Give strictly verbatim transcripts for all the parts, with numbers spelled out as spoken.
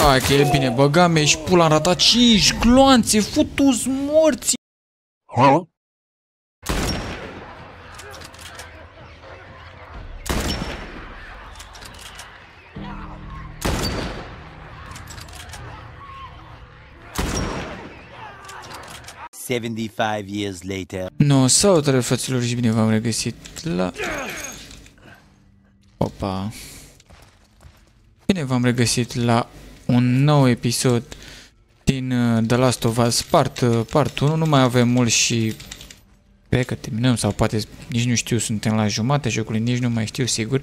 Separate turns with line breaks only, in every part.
Hai că e bine, băga-mi și pula, am ratat cinci gloanțe, futu-s morți!
Huh?
seventy-five years later.
No, salutare frăților și bine v-am regăsit la... Opa. Bine v-am regăsit la un nou episod din uh, The Last of Us Part, uh, part unu. Nu mai avem mult și cred că terminăm sau poate nici nu știu, suntem la jumate jocului, nici nu mai știu sigur.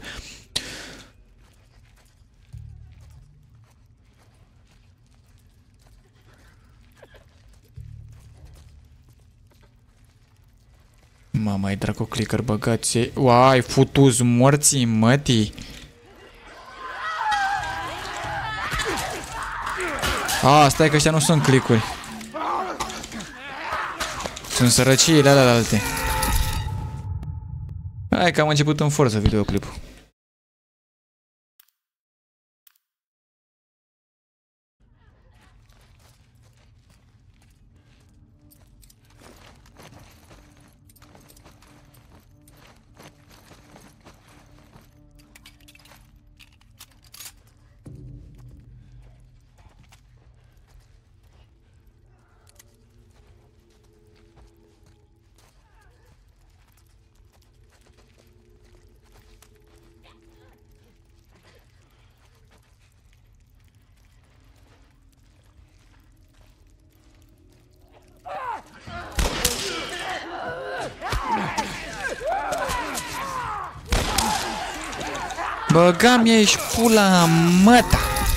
Mama, e dracu clicker băgați. Uai, futu-s morții, mătii. A, stai că ăștia nu sunt clicuri. Sunt sărăciile alea alte. Hai că am început în forță videoclipul. Băga-mi ești pula măta.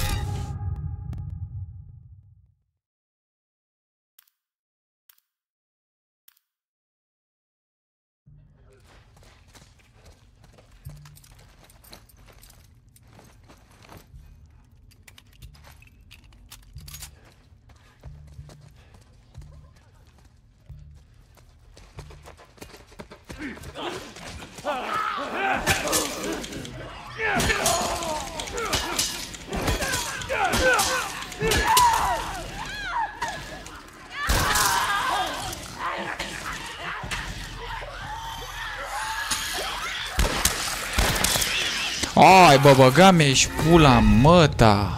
Ai, bă, băga-mi ești pula măta.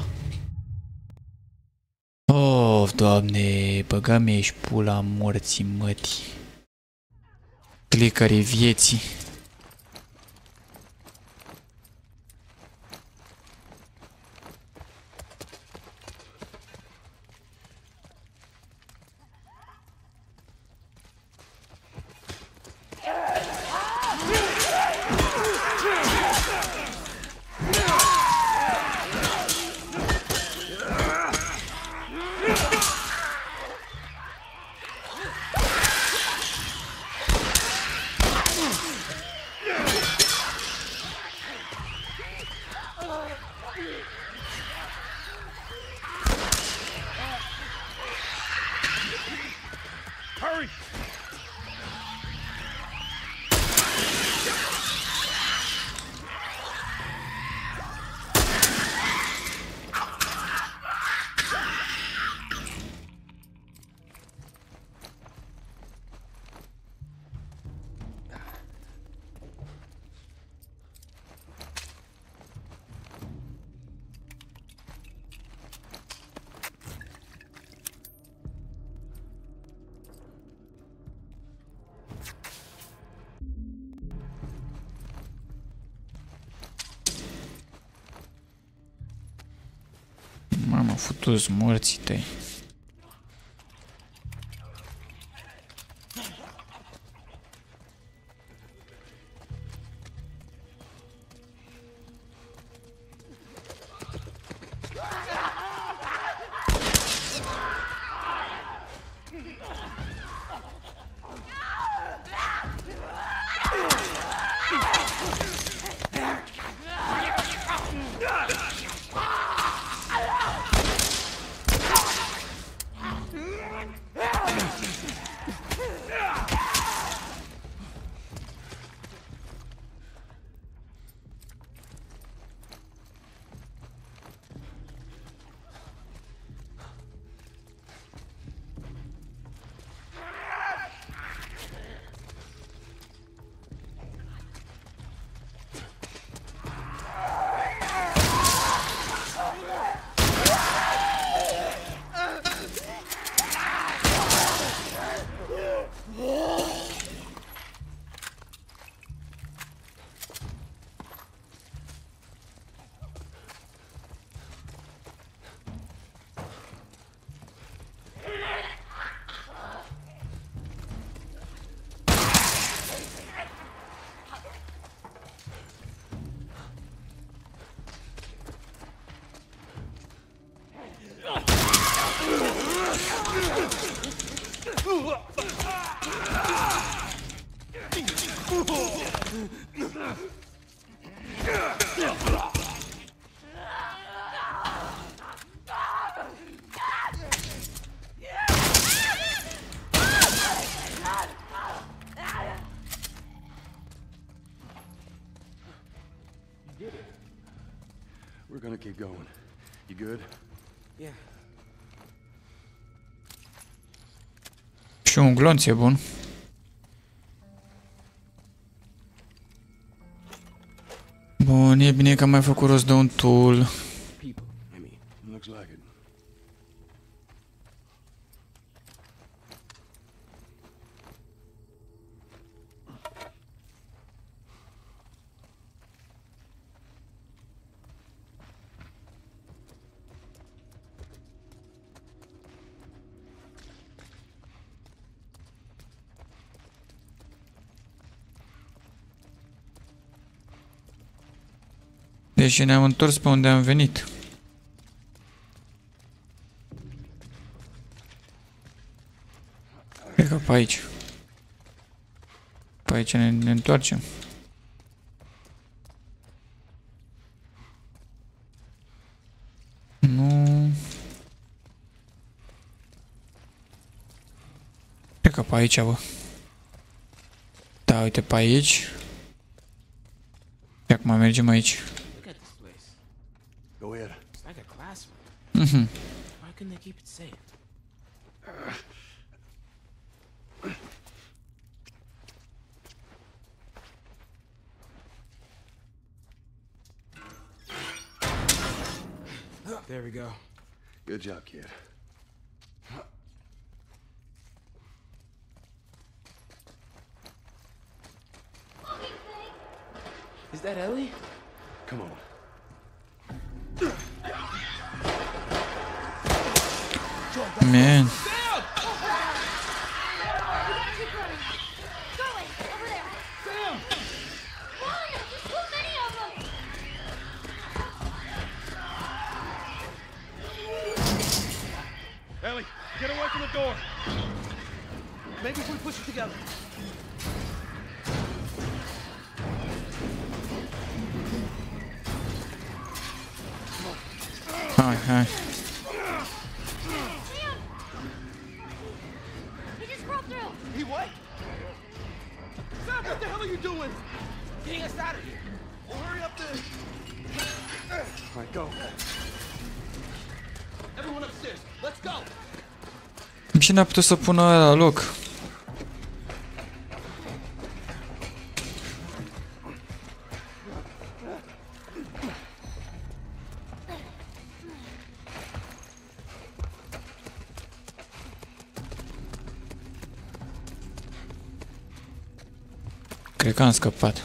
Of, doamne, băga-mi ești pula morții mătii. Clicării vieții. Mamă, futu-s morții tăi.
We're gonna keep going. You good?
Yeah.
Și un glonț e bun. Bun, e bine că am mai făcut rost de un tool.
People, I mean. Looks like it.
Deci ne-am întors pe unde am venit. Cred că pe aici. Pe aici ne, ne întoarcem. Nu. Cred că pe aici, bă. Da, uite pe aici. Și acum mergem aici.
Look at this place.
Go ahead.
It's like a classroom.
Mhm.
Why couldn't they keep it safe? There we go.
Good job, kid.
Is that Ellie?
Come on.
Man.
Ellie, get away from the door.
Maybe if we push it together.
Hai, hai.
He just broke through.
He what? Sam, what the hell are you doing? Getting us out of here. Well, hurry up the...
All right, go.
Everyone upstairs. Let's go.
Și n-a putut să pună la loc. Cred că am scăpat.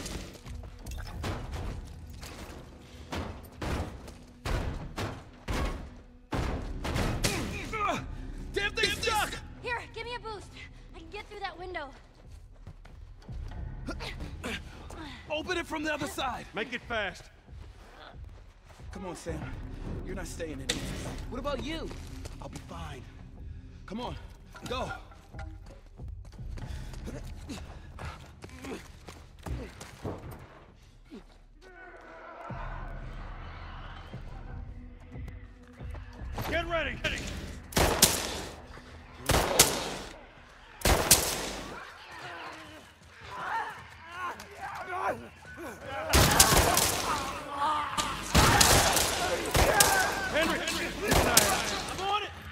Damn thing's stuck!
Here, give me a boost. I can get through that window.
Open it from the other side.
Make it fast.
Come on, Sam. You're not staying in here. What about you? I'll be fine. Come on, go.
Get ready. Henry, Henry, I'm on it.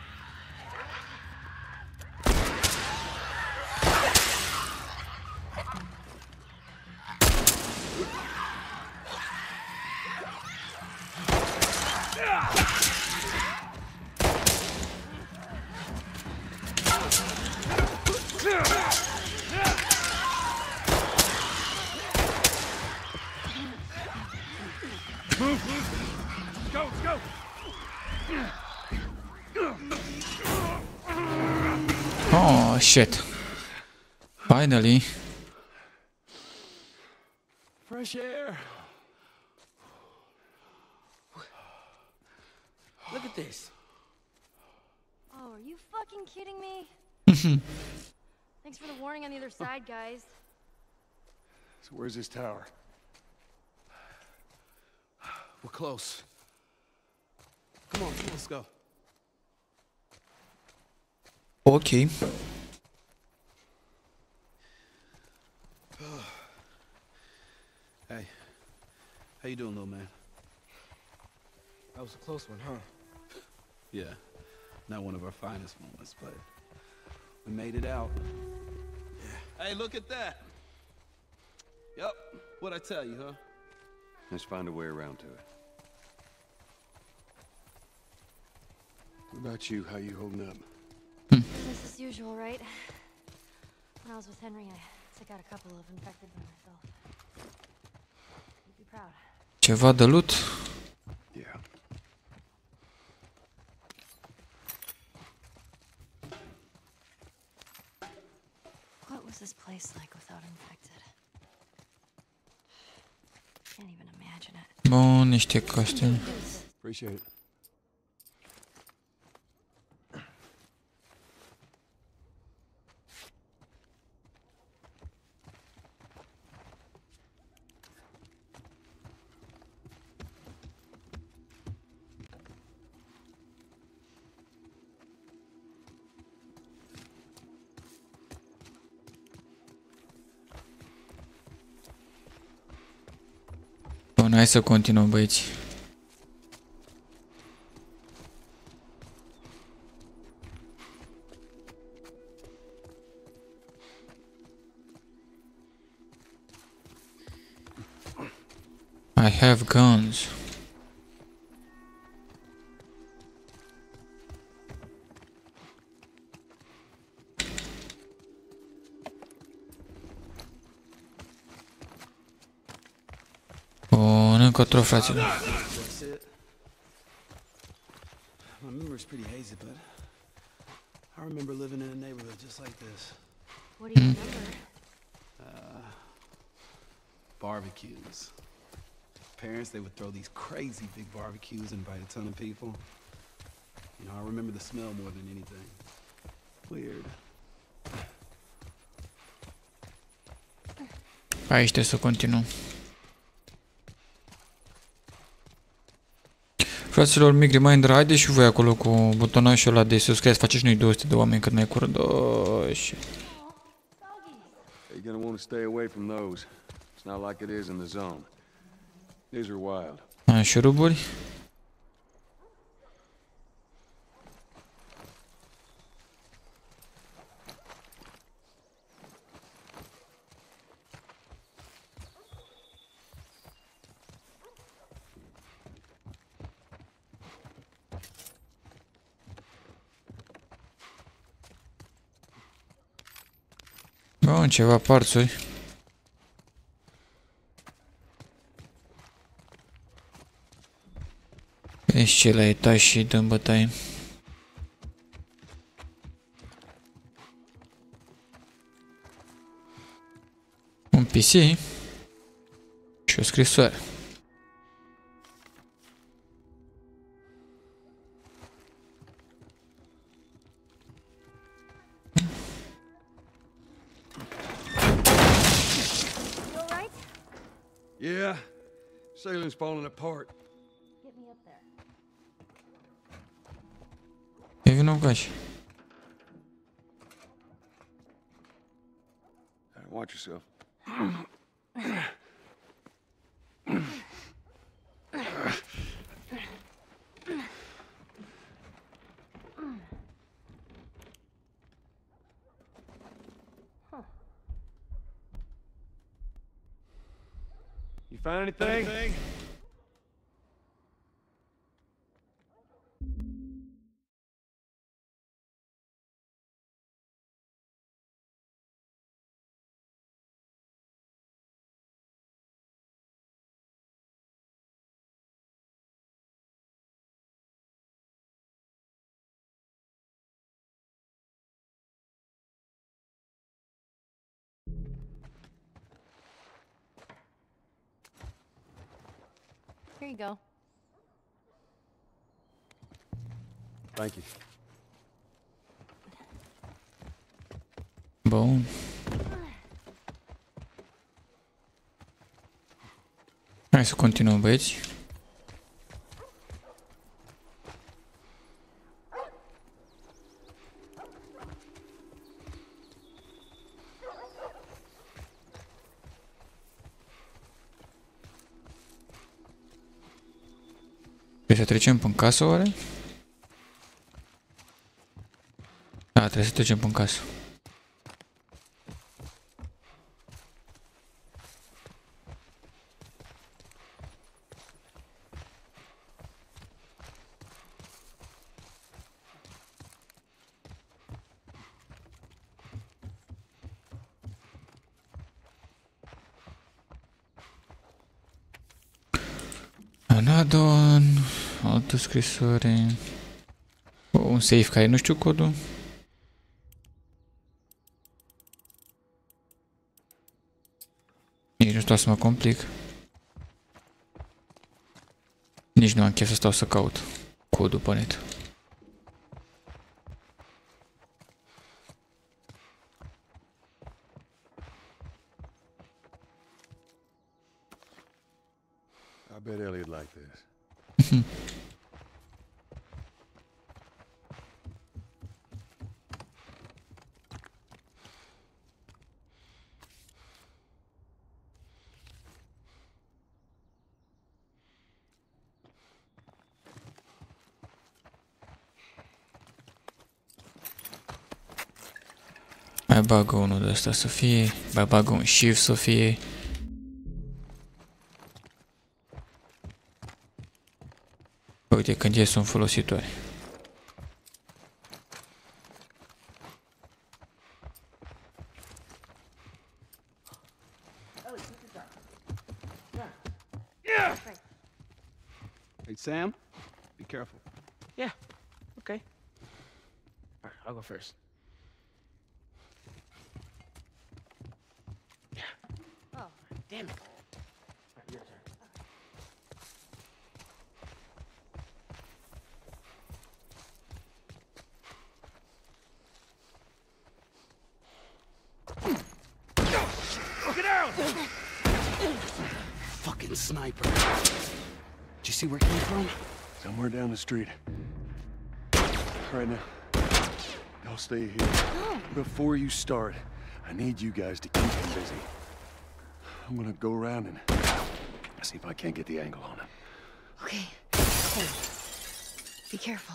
Move, move. Go, go.
Oh, shit. Finally.
Fresh air. Look at this.
Oh, are you fucking kidding me? on the other side, guys.
So where's this tower?
We're close. Come on, let's go.
Ok.
Hey, how you doing, little man?
That was a close one, huh?
Yeah, not one of our finest moments, but we made it out. Yeah. Hey, look at that. Yep, what'd I tell you, huh?
Let's find a way around to it. What about you? How you holding up?
Business as usual, right? When I was with Henry, I took out a couple of infected by myself. You'd be proud.
Ceva de loot?
Yeah.
What was this place like without infected? Can't even imagine it.
Bun, niște costuri.
Appreciate it.
Bun, hai să continuăm, băieți. I have guns. Bun, încotro, fraților.
That's it. My memory's pretty hazy, but I remember living in a neighborhood just like this.
What do you remember?
Barbecues. Parents, they would throw these crazy big barbecues and invite a ton of people. You know, I remember the smell more than anything. Weird.
Aici trebuie să continuăm. Fraților, mic reminder, haideți și voi acolo cu butonașul ăla de subscribe, faceți noi două sute de oameni cât mai curând. Oh, shit.
You're gonna want to stay away from those. It's not like it is in the zone. These are wild.
A, șuruburi. Bun, ceva parțuri. Vezi ce la etaj și dăm bătaie. Un P C și o scrisoare.
You alright?
Yeah. Sailing's falling apart.
Get me up there.
E vinovat.
Watch yourself.
You find anything?
Here you go.
Thank you.
Bun. Hai să continuăm, băieți. Trebuie să trecem până casă, oare? Da, trebuie să trecem până casă. Anadon, altă scrisoare. Oh, un safe care nu știu codul. Nici nu stau să mă complic. Nici nu am chef să stau să caut codul pe net.
I bet Elliot like this.
Mai bagă unul de ăsta să fie, mai bagă un shift să fie. Uite, când ies sunt folositoare.
Hey, Sam, be careful.
Yeah. Okay. All right, I'll go first. Yeah. Oh, damn it. All right, your turn.
Get down! Fucking sniper. Did you see where it came from?
Somewhere down the street. All right, now. Y'all stay here. Before you start, I need you guys to keep him busy. I'm gonna go around and see if I can't get the angle on him.
Okay. Hey. Be careful.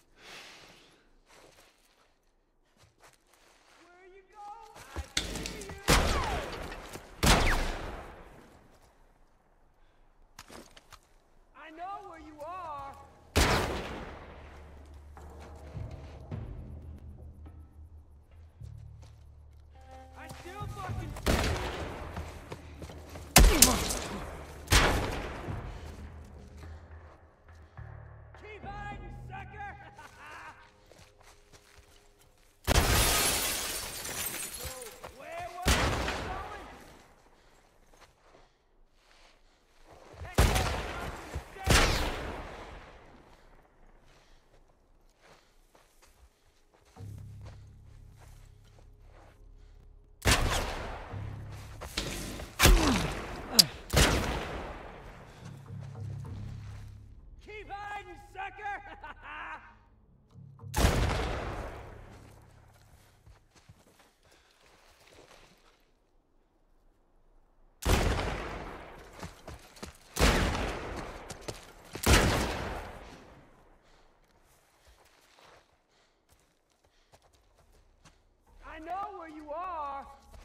I know where you are.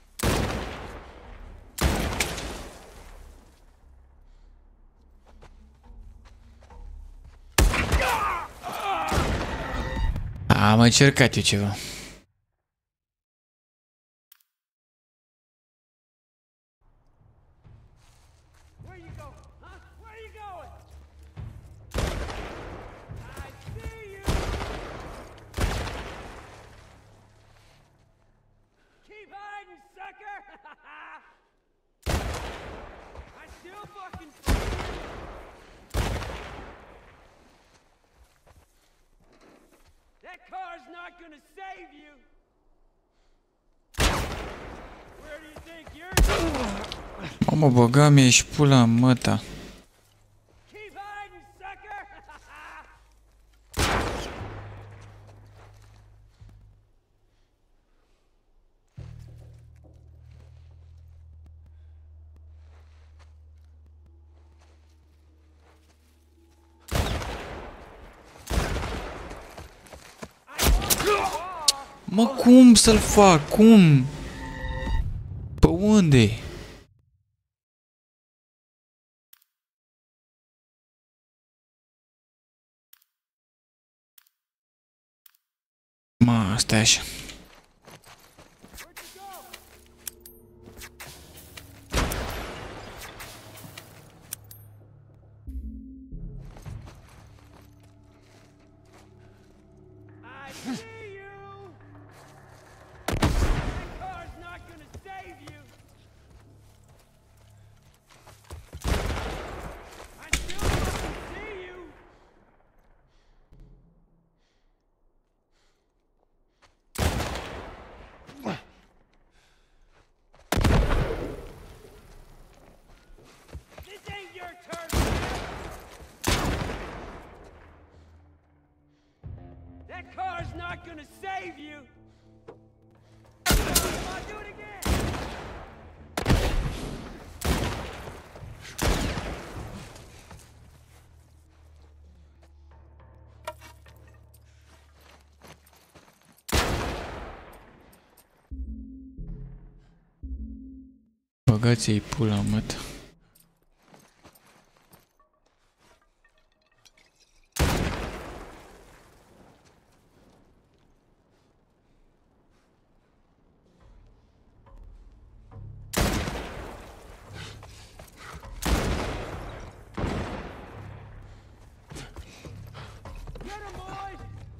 Am încercat eu ceva.
Where you going? Huh? Where you going? I see you. Keep hiding, sucker. I still fucking see you. That car's not gonna save you. Where do you think you're going?
O, mă băga mie și pula în măta. Mă, cum să-l fac? Cum? Pe unde? Mă, stai așa.
I see you! That car's not gonna save you! I still fucking see you! This ain't your turn! That car's not gonna save you! I'll do it again!
Băgați-i pula, măt.
Get him, boys!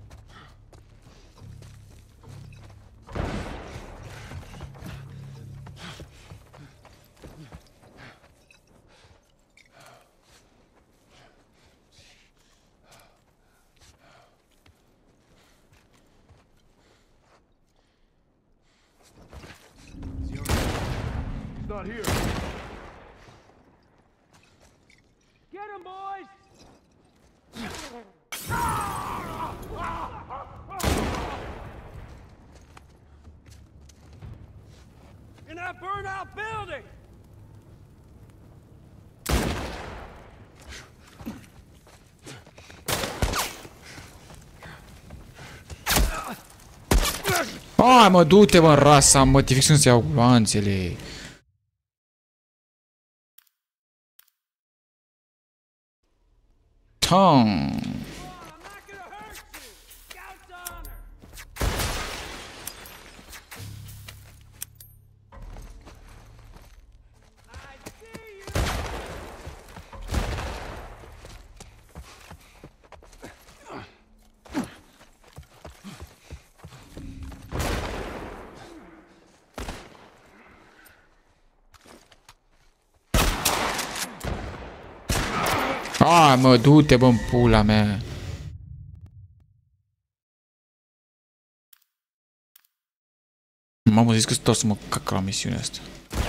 He's not here.
Get him, boys! In that burnt-out building!
Hai, mă, du-te, mă, rasa, mă, te fix să iau gloanțele. Tom.
I'm not gonna hurt you! Scout's honor! I see you!
Hai, mă, du-te, bă, în pula mea. M-am zis că tot să mă cac la misiunea asta.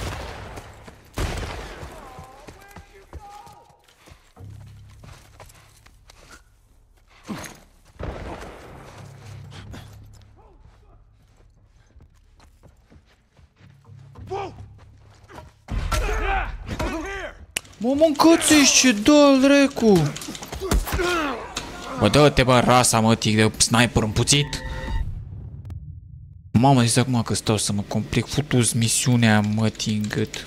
Mă, mă încățești, ce dă-l, drecu! Bă, dă-te, bă, rasa, mă, tic de sniper împuțit! Mamă, zis acum că stau să mă complic, futu-ți misiunea, mă, în gât.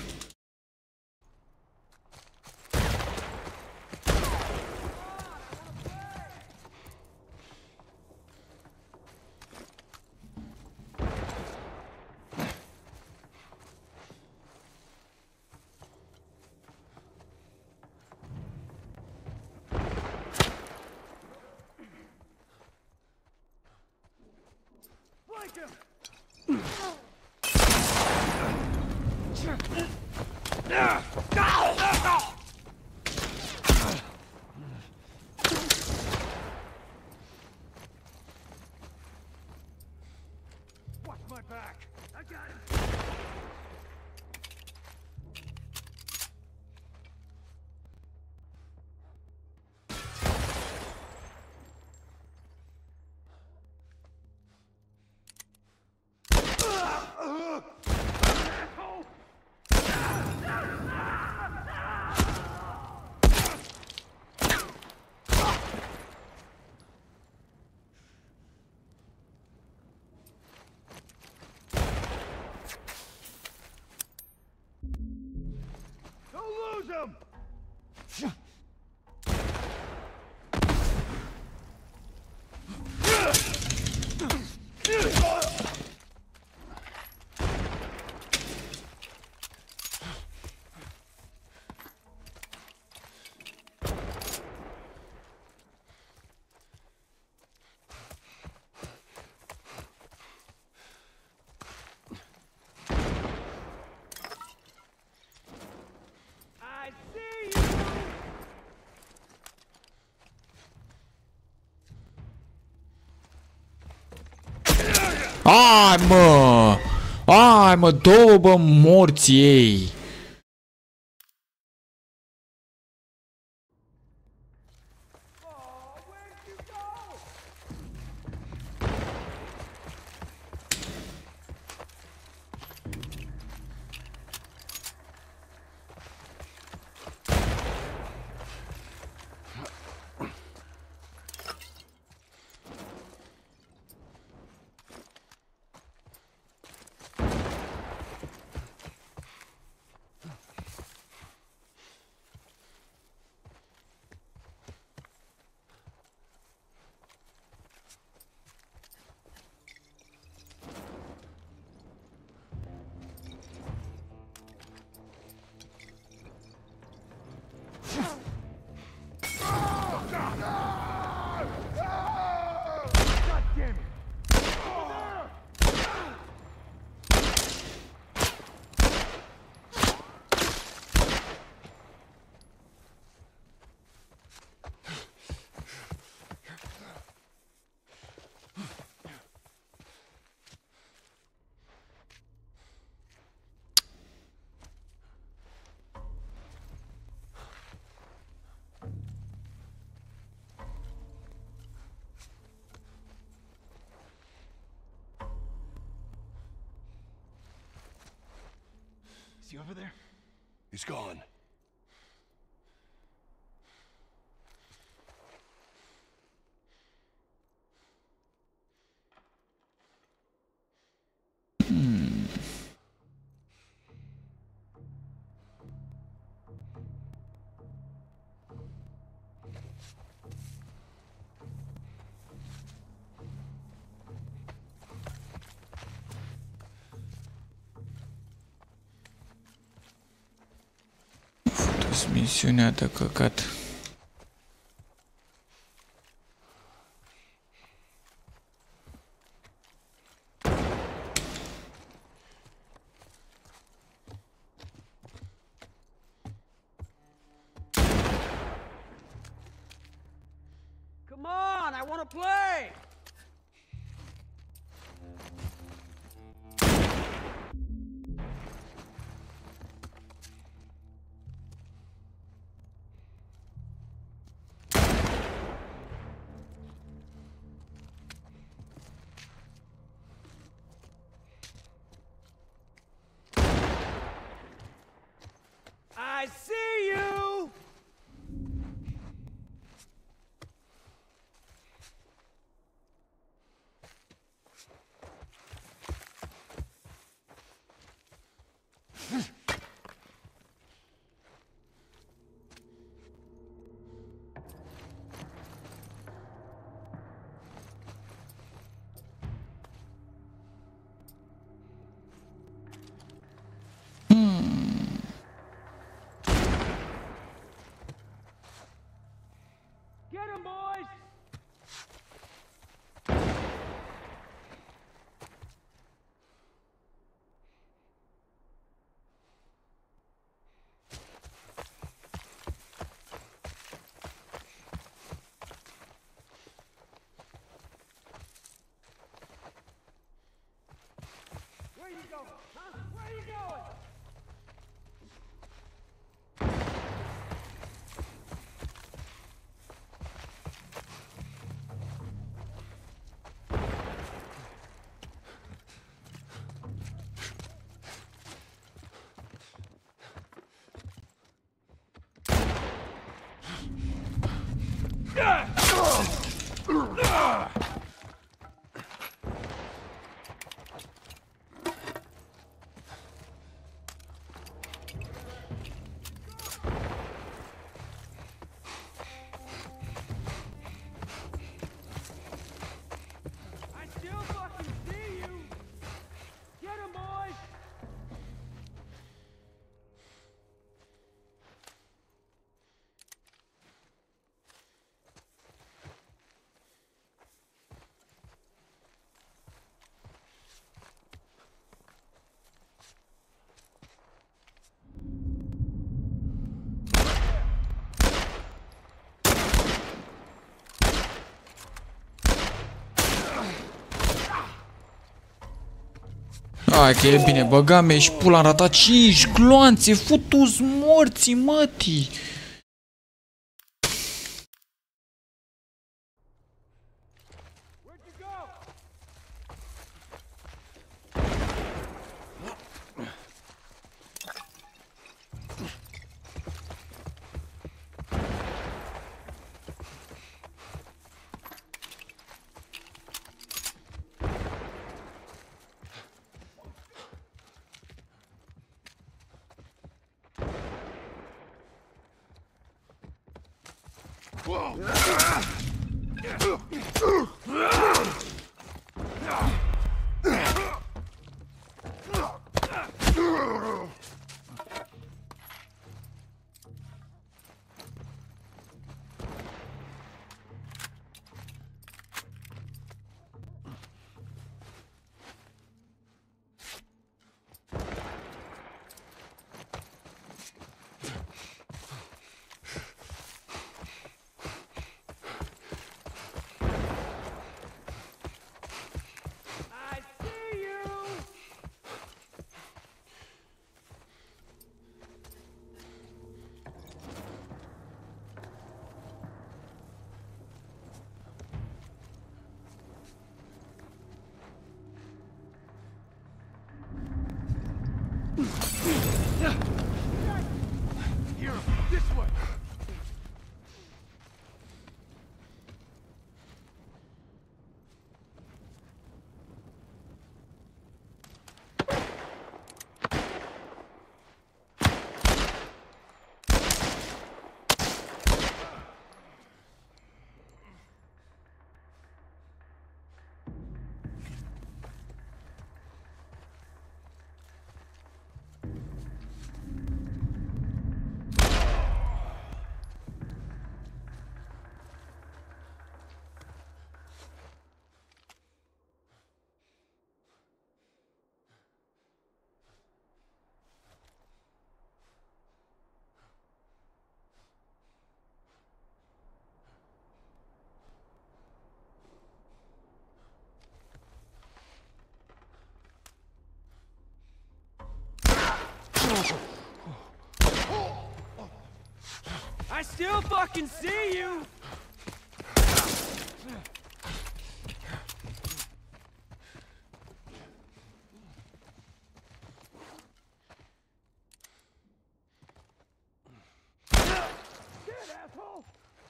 Watch my back! I got him! I see you!
Ai, mă! Ai, mă, două, bă, morți ei!
Is he over there? He's gone.
Misiunea de căcat.
Come on, I want to play! I see you! Get him, boys! Where you going? Huh? Where you going?
Hai că e bine, băgame și pula, am ratat cinci gloanțe, futu-ți morții, mătii.
I still fucking see you! Shit, asshole!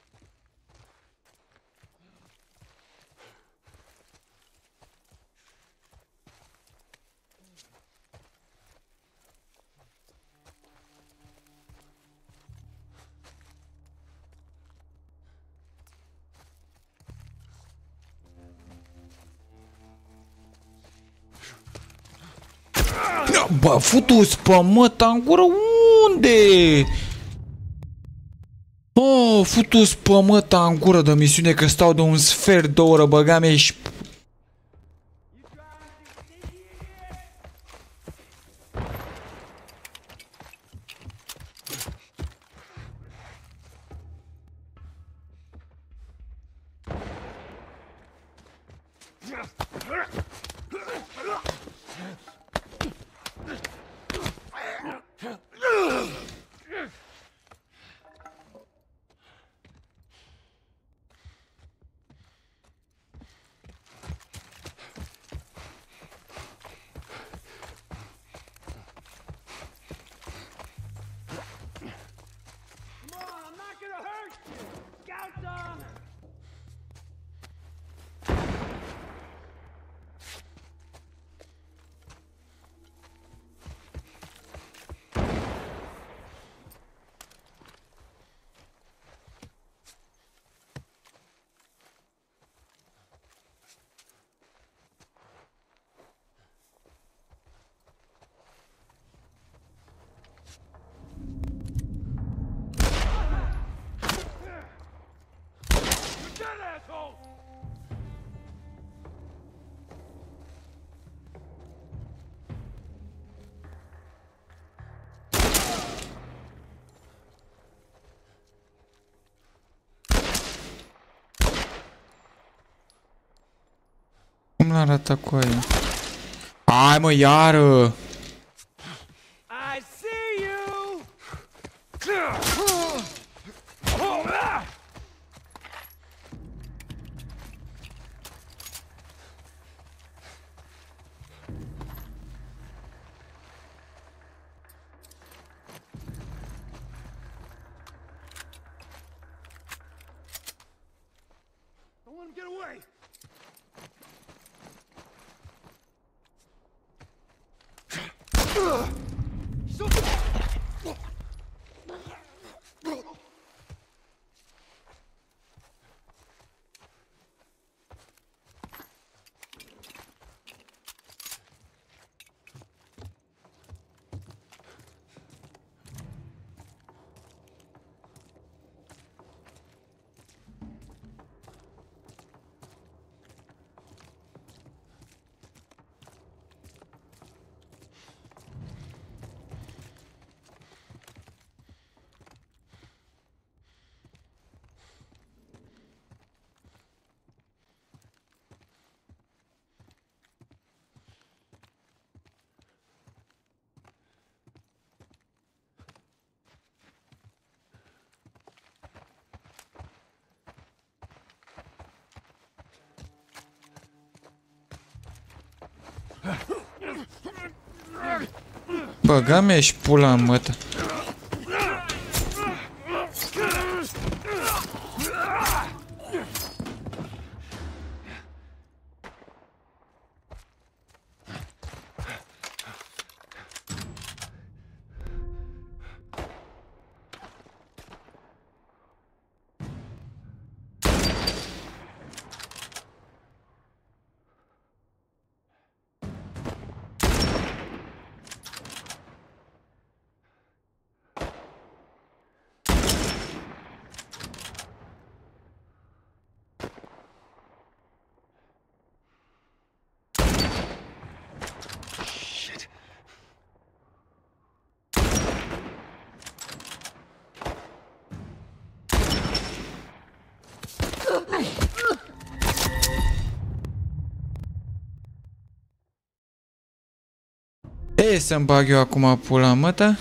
Bă, futu-ți pe măta în gură, unde? Oh, futu-ți pe măta în gură de misiune că stau de un sfert de oră, băgame și... Cum l-arată cu aia? Hai mă, iară!
I see you!
Don't let him get away!
Băga mea și pula în mătă. E, să-mi bag eu acum pula în mătă.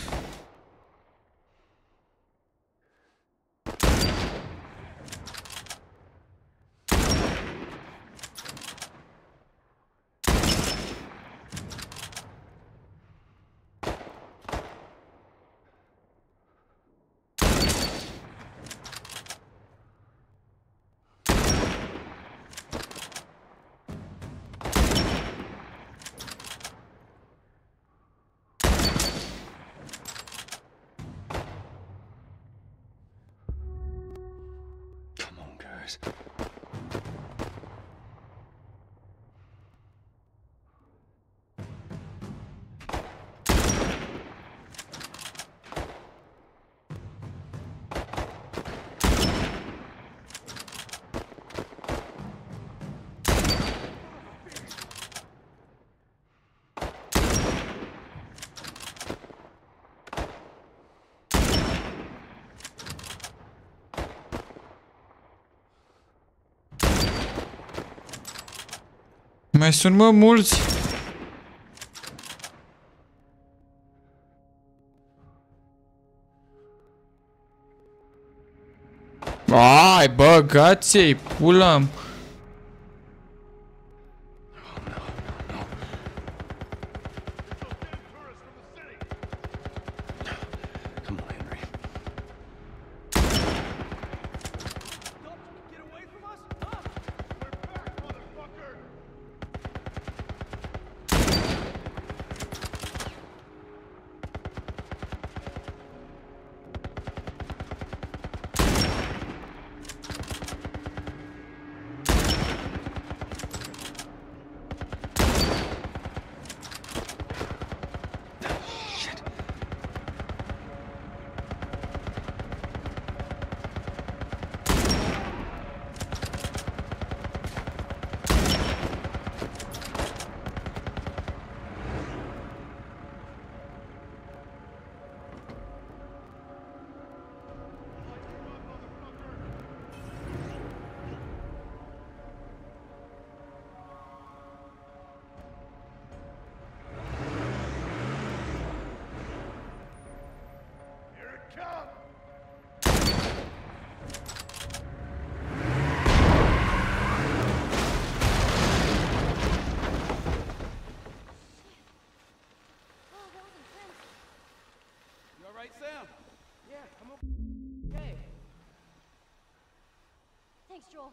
Mai sunt, mă, mulți. Ai, băgați-i, pula.
Okay.
Thanks, Joel.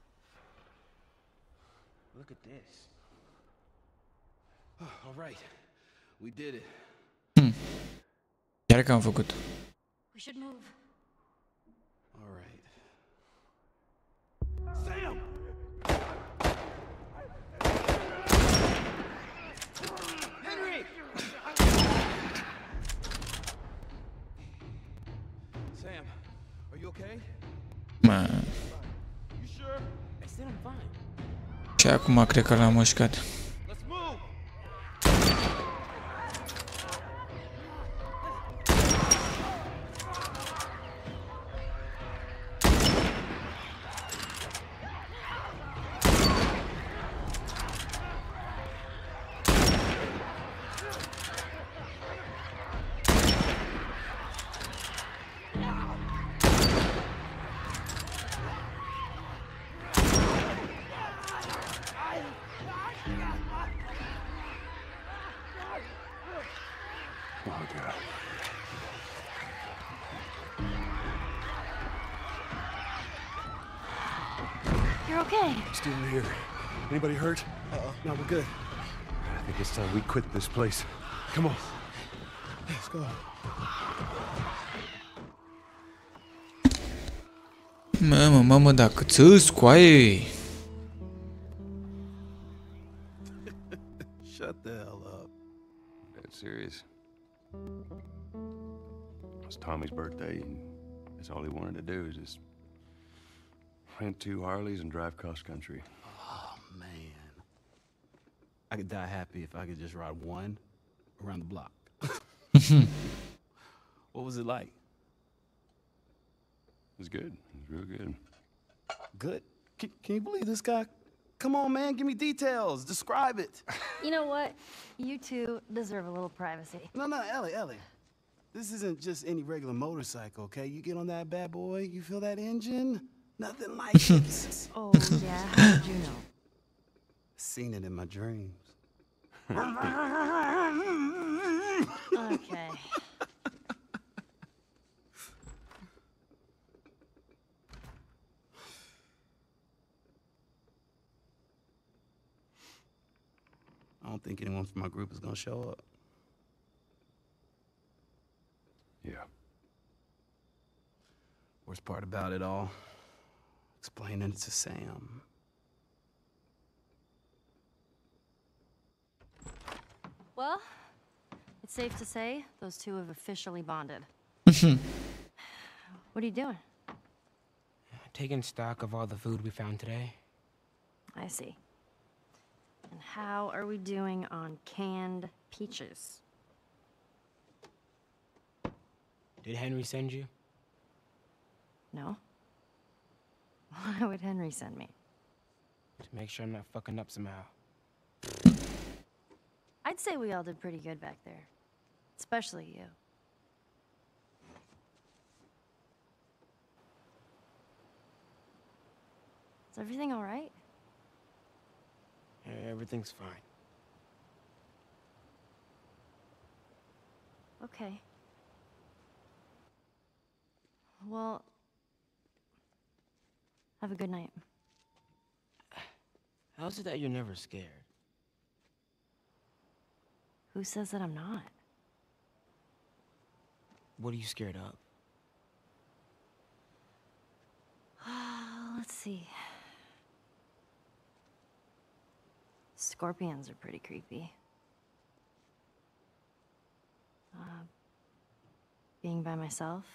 Look at this.
All right. We did it.
Chiar că am făcut.
We should move.
All right. Sam! Henry! Sam, are you okay?
Mă,
You sure?
I said I'm fine.
și acum cred că l-am mușcat.
Let's move!
Oh, God.
You're okay.
Still here. Anybody hurt?
Uh-oh. No, we're good.
I think it's time we quit this place. Come on.
Let's go.
Mamă, mamă, dacă ți scoaie.
Shut the hell up.
That's serious. It's Tommy's birthday, and that's all he wanted to do is just rent two Harleys and drive cross country.
Oh, man. I could die happy if I could just ride one around the block. What was it like?
It was good. It was real good.
Good. Can, can you believe this guy? Come on, man. Give me details. Describe it.
You know what? You two deserve a little privacy.
No, no, Ellie, Ellie. This isn't just any regular motorcycle, okay? You get on that bad boy, you feel that engine? Nothing like it.
Oh, yeah? How did you know?
Seen it in my dreams.
Okay.
I don't think anyone from my group is gonna show up.
Yeah.
Worst part about it all, explaining it to Sam.
Well, it's safe to say those two have officially bonded. What are you doing?
Taking stock of all the food we found today.
I see. And how are we doing on canned peaches?
Did Henry send you?
No? Why would Henry send me?
To make sure I'm not fucking up somehow.
I'd say we all did pretty good back there. Especially you. Is everything all right?
Yeah, everything's fine.
Okay. Well, have a good night.
How is it that you're never scared?
Who says that I'm not?
What are you scared of?
Let's see. Scorpions are pretty creepy. Uh, being by myself.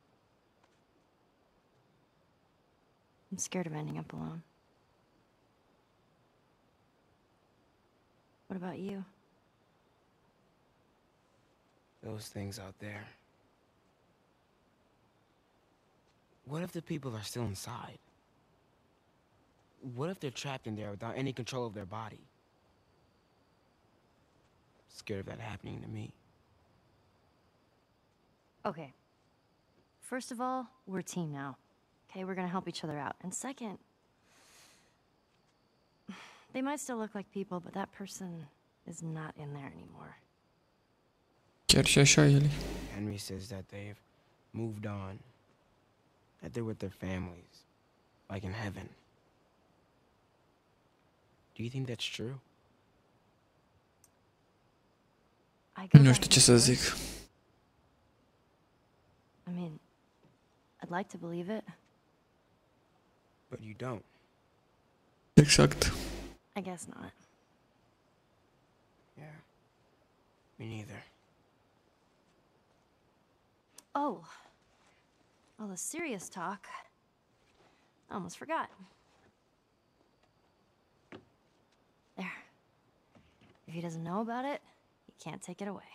I'm scared of ending up alone. What about you?
Those things out there. What if the people are still inside? What if they're trapped in there without any control of their body? Scared of that happening to me.
Okay. First of all, we're a team now. Okay, we're gonna help each other out. And second, they might still look like people, but that person is not in there anymore.
Chiar și așa, Eli.
Henry says that they've moved on, that they're with their families, like in heaven. Do you think that's true?
I go
Nu
back
știu
and
ce să
forth.
zic.
I mean, I'd like to believe it.
But you don't.
Exact.
I guess not.
Yeah. Me neither.
Oh. All the serious talk. I almost forgot. There. If he doesn't know about it, he can't take it away.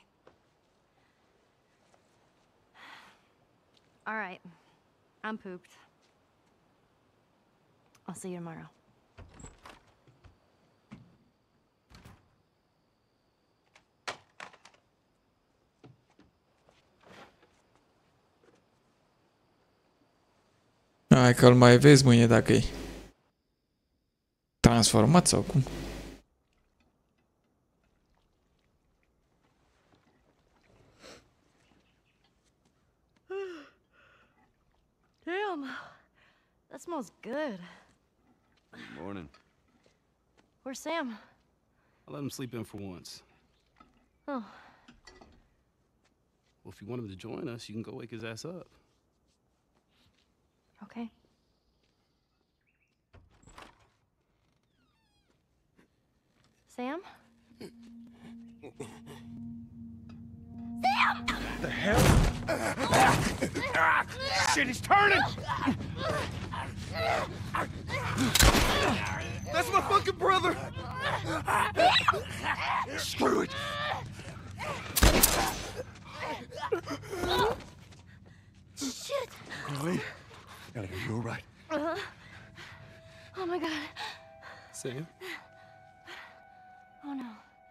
All right. I'm pooped. I'll see you tomorrow.
Hai că îl mai vezi mâine dacă e transformat sau cum.
Damn. That smells good.
Morning.
Where's Sam?
I'll let him sleep in for once.
Oh.
Well, if you want him to join us, you can go wake his ass up.
Okay. Sam?
The hell? Shit, he's turning! That's my fucking brother! Screw it!
Shit!
Ellie? Ellie, are you alright?
Uh-huh. Oh my god.
Sam?
Oh no.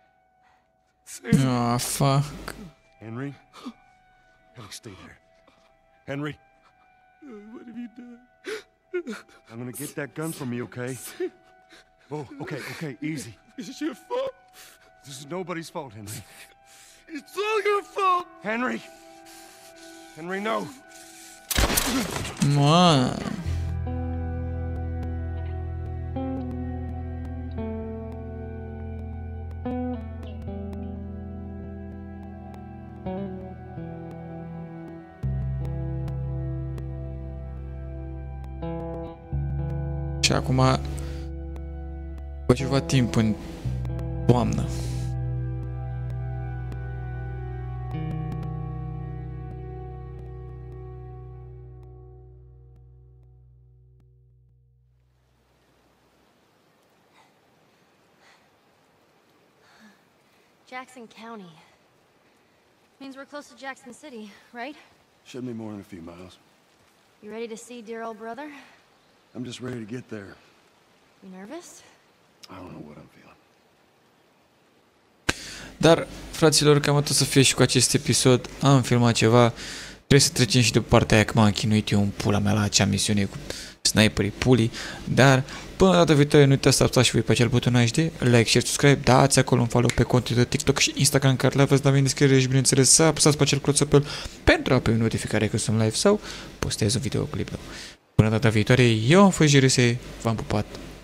Ah, fuck.
Henry? Ellie, stay there. Henry?
What have you done?
I'm gonna get that gun from you, okay? Oh, okay, okay, easy.
It's your fault.
This is nobody's fault, Henry.
It's all your fault.
Henry! Henry, no!
Mă. Și acum după ceva timp în toamnă.
Jackson County. Means we're close to Jackson City, right?
Shouldn't be more than a few miles.
You ready to see dear old brother?
I'm just ready to get there.
You nervous?
I don't know what I'm feeling.
Dar, fraților, cam atât să fie și cu acest episod. Am filmat ceva. Trebuie să trecem și de partea aia, că m-am chinuit eu în pula mea la acea misiune cu sniperii pulii. Dar, până data viitoare, nu uitați să apăsați și voi pe acel buton H D, like, share, subscribe, dați acolo un follow pe contul de TikTok și Instagram, care le aveți la mine în descriere și, bineînțeles, să apăsați pe acel cloțopel pentru a primi notificare că sunt live sau postez un videoclip. Până data viitoare, eu am fost J R S, v-am pupat.